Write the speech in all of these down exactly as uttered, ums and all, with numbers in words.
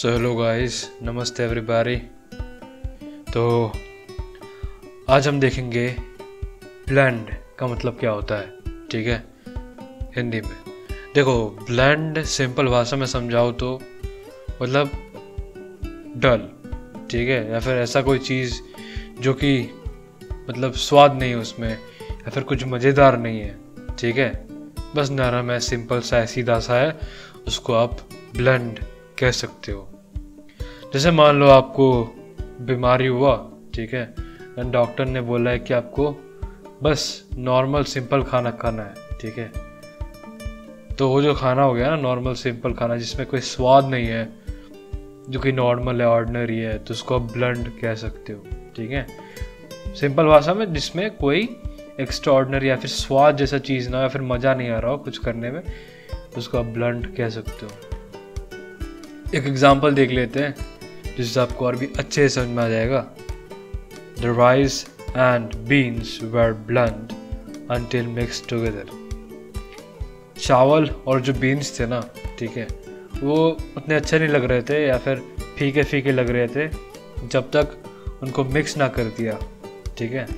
सो hello guys, namaste everybody. तो आज हम देखेंगे ब्लेंड का मतलब क्या होता है, ठीक है, हिंदी में। देखो, ब्लेंड सिंपल भाषा में समझाओ तो मतलब डल, ठीक है, या फिर ऐसा कोई चीज़ जो कि मतलब स्वाद नहीं है उसमें, या फिर कुछ मज़ेदार नहीं है, ठीक है, बस नरम है, सिंपल सा है, सीधा सा है, उसको आप ब्लेंड कह सकते हो। जैसे मान लो आपको बीमारी हुआ, ठीक है, एंड डॉक्टर ने बोला है कि आपको बस नॉर्मल सिंपल खाना खाना है, ठीक है। तो वो जो खाना हो गया ना, नॉर्मल सिंपल खाना जिसमें कोई स्वाद नहीं है, जो कि नॉर्मल है, ऑर्डिनरी है, तो उसको आप ब्लेंड कह सकते हो, ठीक है। सिंपल भाषा में जिसमें कोई एक्स्ट्रा ऑर्डिनरी या फिर स्वाद जैसा चीज़ ना हो, या फिर मज़ा नहीं आ रहा हो कुछ करने में, उसको आप ब्लेंड कह सकते हो। एक एग्जांपल देख लेते हैं जिससे आपको और भी अच्छे से समझ में आ जाएगा। The rice and beans were blended until mixed together। चावल और जो बीन्स थे ना, ठीक है, वो उतने अच्छे नहीं लग रहे थे या फिर फीके फीके लग रहे थे जब तक उनको मिक्स ना कर दिया, ठीक है।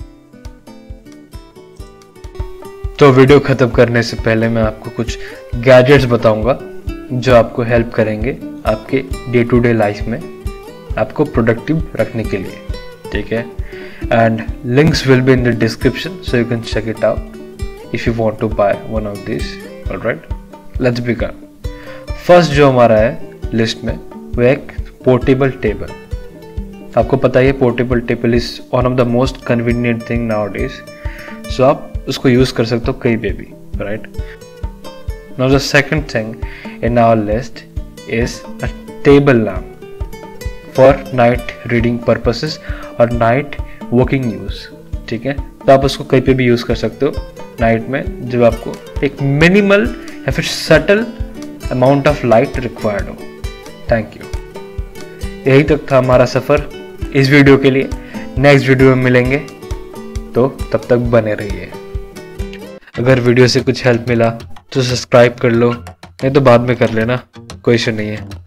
तो वीडियो ख़त्म करने से पहले मैं आपको कुछ गैजेट्स बताऊंगा जो आपको हेल्प करेंगे आपके डे टू डे लाइफ में आपको प्रोडक्टिव रखने के लिए, ठीक है। And links will be in the description so you can check it out if you want to buy one of this. Alright, let's begin. First जो हमारा है लिस्ट में वो एक पोर्टेबल टेबल। आपको पता है portable table is one of the most convenient thing nowadays, so आप उसको यूज कर सकते हो कहीं पे भी, right. Now the second thing in our list is a table lamp for night reading purposes और night working use, ठीक है। तो आप उसको कहीं पे भी यूज कर सकते हो नाइट में, जब आपको एक मिनिमल या फिर subtle amount of light required हो। Thank you. यही तक था हमारा सफर इस वीडियो के लिए। नेक्स्ट वीडियो में मिलेंगे, तो तब तक बने रहिए। अगर वीडियो से कुछ हेल्प मिला तो सब्सक्राइब कर लो, नहीं तो बाद में कर लेना, कोई इशू नहीं है।